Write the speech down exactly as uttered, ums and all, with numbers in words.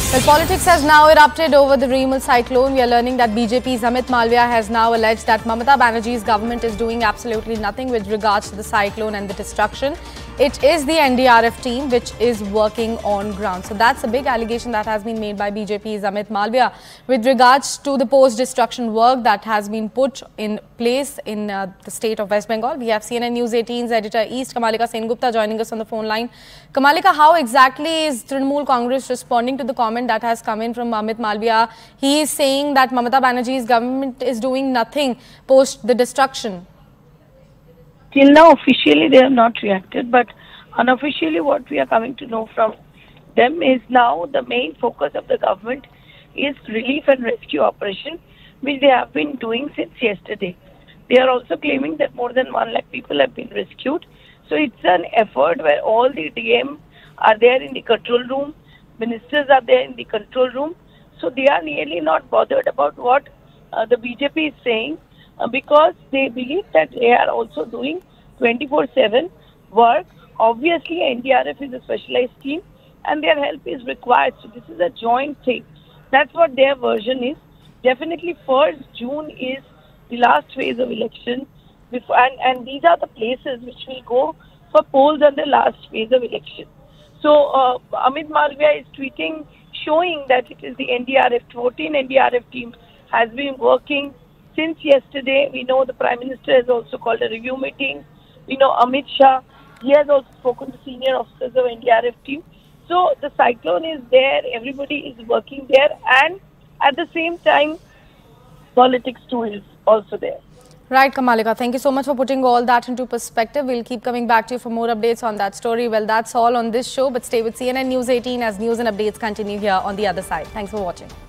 Well, politics has now erupted over the Remal cyclone. We are learning that B J P's Amit Malviya has now alleged that Mamata Banerjee's government is doing absolutely nothing with regards to the cyclone and the destruction. It is the N D R F team which is working on ground. So that's a big allegation that has been made by B J P's Amit Malviya with regards to the post-destruction work that has been put in place in uh, the state of West Bengal. We have C N N News eighteen's editor East, Kamalika Sengupta, joining us on the phone line. Kamalika, how exactly is Trinamool Congress responding to the comment that has come in from Amit Malviya? He is saying that Mamata Banerjee's government is doing nothing post the destruction. Till now, officially, they have not reacted, but unofficially, what we are coming to know from them is now the main focus of the government is relief and rescue operation, which they have been doing since yesterday. They are also claiming that more than one lakh people have been rescued. So it's an effort where all the D M are there in the control room, ministers are there in the control room. So they are really not bothered about what uh, the B J P is saying, uh, because they believe that they are also doing twenty-four seven work. Obviously, N D R F is a specialized team and their help is required. So this is a joint thing. That's what their version is. Definitely first June is the last phase of election. Before, and, and these are the places which will go for polls on the last phase of election. So uh, Amit Malviya is tweeting, showing that it is the N D R F, fourteen N D R F team has been working since yesterday. We know the Prime Minister has also called a review meeting. We know Amit Shah, he has also spoken to senior officers of N D R F team. So the cyclone is there, everybody is working there, and at the same time, politics too is also there. Right, Kamalika. Thank you so much for putting all that into perspective. We'll keep coming back to you for more updates on that story. Well, that's all on this show, but stay with C N N News eighteen as news and updates continue here on the other side. Thanks for watching.